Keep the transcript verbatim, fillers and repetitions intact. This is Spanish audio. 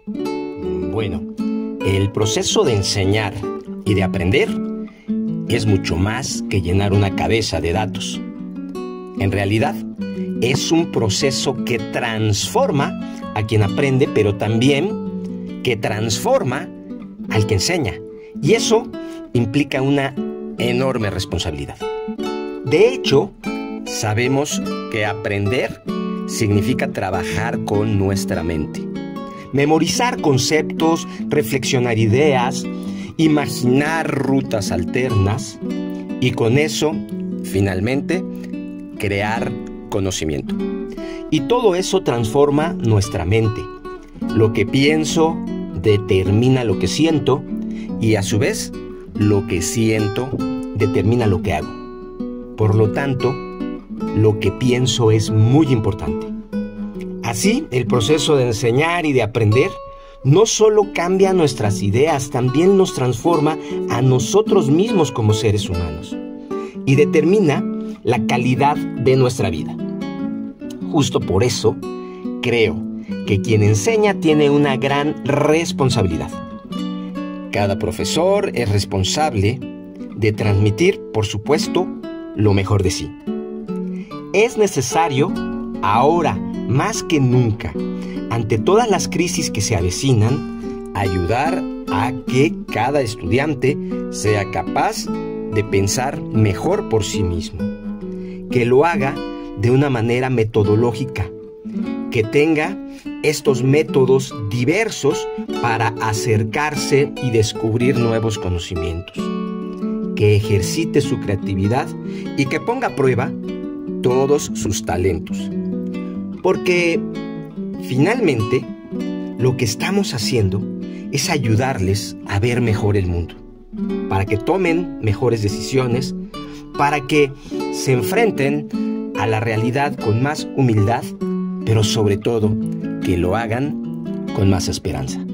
Bueno, el proceso de enseñar y de aprender es mucho más que llenar una cabeza de datos. En realidad, es un proceso que transforma a quien aprende, pero también que transforma al que enseña. Y eso implica una enorme responsabilidad. De hecho, sabemos que aprender significa trabajar con nuestra mente. Memorizar conceptos, reflexionar ideas, imaginar rutas alternas y con eso, finalmente, crear conocimiento. Y todo eso transforma nuestra mente. Lo que pienso determina lo que siento y a su vez, lo que siento determina lo que hago. Por lo tanto, lo que pienso es muy importante. Así, el proceso de enseñar y de aprender no solo cambia nuestras ideas, también nos transforma a nosotros mismos como seres humanos y determina la calidad de nuestra vida. Justo por eso, creo que quien enseña tiene una gran responsabilidad. Cada profesor es responsable de transmitir, por supuesto, lo mejor de sí. Es necesario, ahora más que nunca, ante todas las crisis que se avecinan, ayudar a que cada estudiante sea capaz de pensar mejor por sí mismo, que lo haga de una manera metodológica, que tenga estos métodos diversos para acercarse y descubrir nuevos conocimientos, que ejercite su creatividad y que ponga a prueba todos sus talentos. Porque finalmente lo que estamos haciendo es ayudarles a ver mejor el mundo, para que tomen mejores decisiones, para que se enfrenten a la realidad con más humildad, pero sobre todo que lo hagan con más esperanza.